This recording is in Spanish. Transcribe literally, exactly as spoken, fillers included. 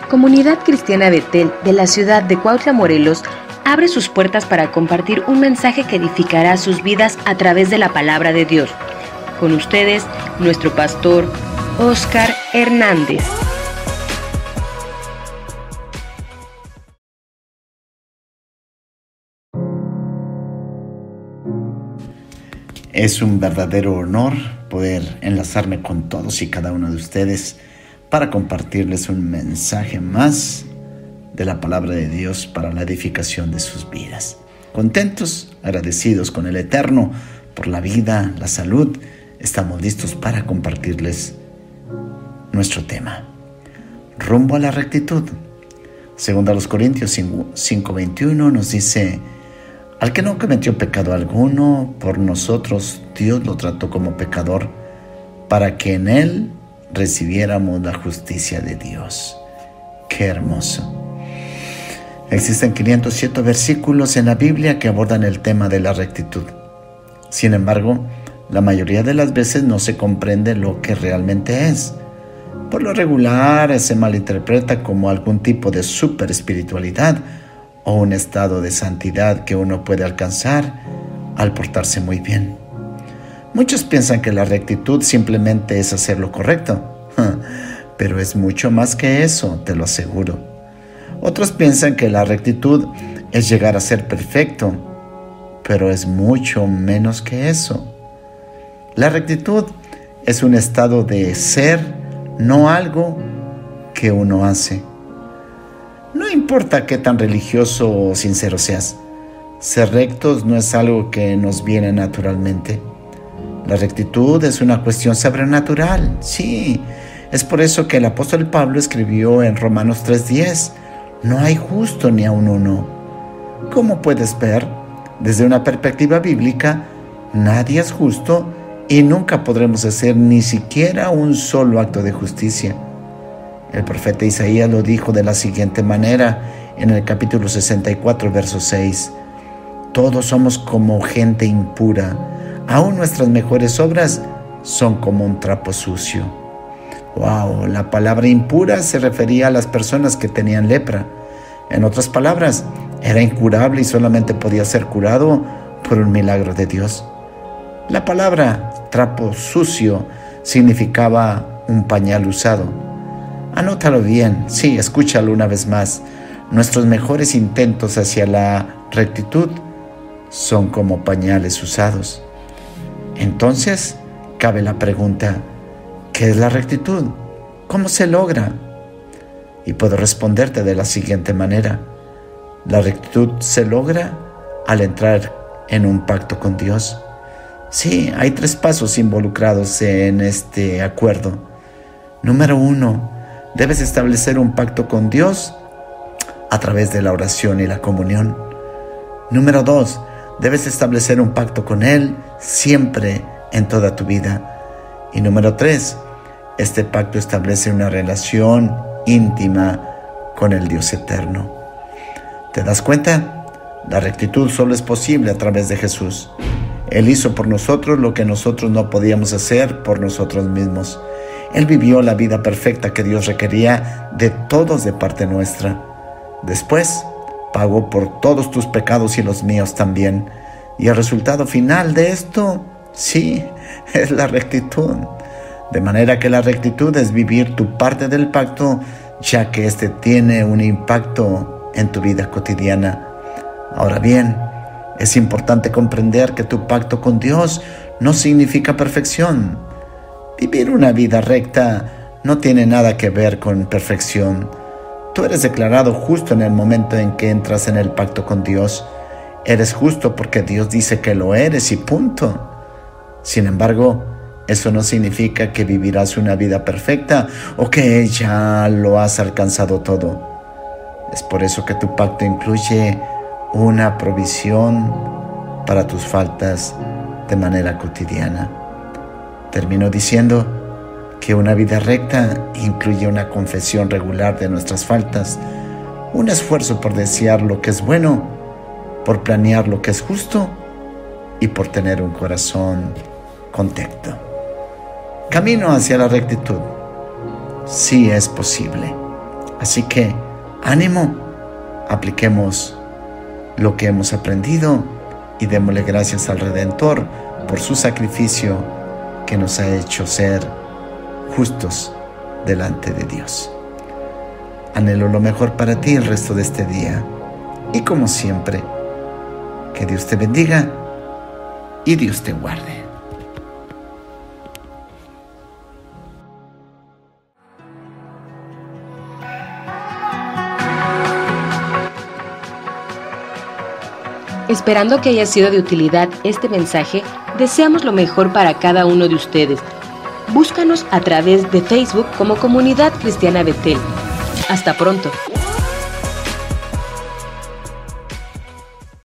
Comunidad Cristiana Betel de la ciudad de Cuautla, Morelos, abre sus puertas para compartir un mensaje que edificará sus vidas a través de la palabra de Dios. Con ustedes, nuestro pastor, Óscar Hernández. Es un verdadero honor poder enlazarme con todos y cada uno de ustedes para compartirles un mensaje más de la palabra de Dios para la edificación de sus vidas. Contentos, agradecidos con el Eterno por la vida, la salud, estamos listos para compartirles nuestro tema. Rumbo a la rectitud. Según a los Corintios cinco veintiuno nos dice: al que no cometió pecado alguno, por nosotros Dios lo trató como pecador, para que en él recibiéramos la justicia de Dios. ¡Qué hermoso! Existen quinientos siete versículos en la Biblia que abordan el tema de la rectitud. Sin embargo, la mayoría de las veces no se comprende lo que realmente es. Por lo regular, se malinterpreta como algún tipo de super espiritualidad o un estado de santidad que uno puede alcanzar al portarse muy bien. Muchos piensan que la rectitud simplemente es hacer lo correcto, pero es mucho más que eso, te lo aseguro. Otros piensan que la rectitud es llegar a ser perfecto, pero es mucho menos que eso. La rectitud es un estado de ser, no algo que uno hace. No importa qué tan religioso o sincero seas, ser rectos no es algo que nos viene naturalmente. La rectitud es una cuestión sobrenatural, sí. Es por eso que el apóstol Pablo escribió en Romanos tres diez: no hay justo ni aun uno. Como puedes ver, desde una perspectiva bíblica, nadie es justo y nunca podremos hacer ni siquiera un solo acto de justicia. El profeta Isaías lo dijo de la siguiente manera en el capítulo sesenta y cuatro, verso seis: todos somos como gente impura, aún nuestras mejores obras son como un trapo sucio. Wow, la palabra impura se refería a las personas que tenían lepra. En otras palabras, era incurable y solamente podía ser curado por un milagro de Dios. La palabra trapo sucio significaba un pañal usado. Anótalo bien, sí, escúchalo una vez más. Nuestros mejores intentos hacia la rectitud son como pañales usados. Entonces, cabe la pregunta: ¿qué es la rectitud? ¿Cómo se logra? Y puedo responderte de la siguiente manera: la rectitud se logra al entrar en un pacto con Dios. Sí, hay tres pasos involucrados en este acuerdo. Número uno, debes establecer un pacto con Dios a través de la oración y la comunión. Número dos, debes establecer un pacto con Él siempre en toda tu vida. Y número tres, este pacto establece una relación íntima con el Dios eterno. ¿Te das cuenta? La rectitud solo es posible a través de Jesús. Él hizo por nosotros lo que nosotros no podíamos hacer por nosotros mismos. Él vivió la vida perfecta que Dios requería de todos de parte nuestra. Después, pagó por todos tus pecados y los míos también. Y el resultado final de esto, sí, es la rectitud. De manera que la rectitud es vivir tu parte del pacto, ya que este tiene un impacto en tu vida cotidiana. Ahora bien, es importante comprender que tu pacto con Dios no significa perfección. Vivir una vida recta no tiene nada que ver con perfección. Tú eres declarado justo en el momento en que entras en el pacto con Dios. Eres justo porque Dios dice que lo eres y punto. Sin embargo, eso no significa que vivirás una vida perfecta o que ya lo has alcanzado todo. Es por eso que tu pacto incluye una provisión para tus faltas de manera cotidiana. Termino diciendo que una vida recta incluye una confesión regular de nuestras faltas, un esfuerzo por desear lo que es bueno, por planear lo que es justo y por tener un corazón contento. Camino hacia la rectitud. Sí es posible. Así que, ánimo, apliquemos lo que hemos aprendido y démosle gracias al Redentor por su sacrificio que nos ha hecho ser justos delante de Dios. Anhelo lo mejor para ti el resto de este día. Y como siempre, que Dios te bendiga y Dios te guarde. Esperando que haya sido de utilidad este mensaje, deseamos lo mejor para cada uno de ustedes. Búscanos a través de Facebook como Comunidad Cristiana Betel. Hasta pronto.